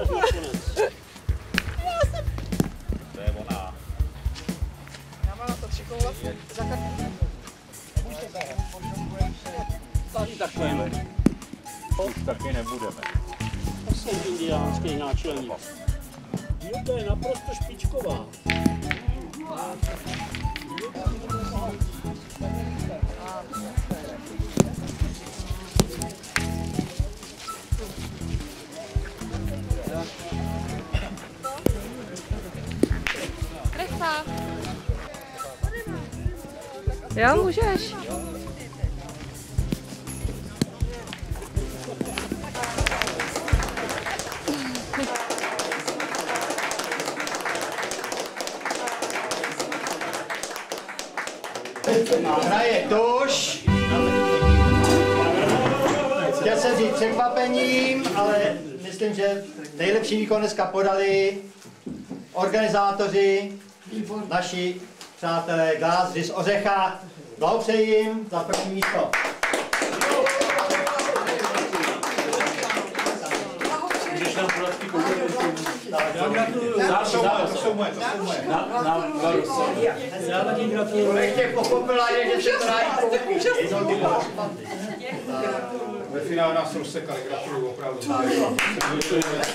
To je ona. Já mám na to 3 koule za kartu. Tady takovýhle. Už taky nebudeme. To jsou indiánský náčelník. To je naprosto špičková. Krecha. Jo, můžeš. Hraje tuš. Chtěl jsem říct překvapením, ale myslím, že nejlepší výkon dneska podali organizátoři, naši přátelé Glázři z Ořecha. Blahopřeji jim za první místo. To jsou moje. Já taky gratuluju. Ještě pochopila je, že se to dají koupit. Ve finále nás rozsekali, gratuluju opravdu.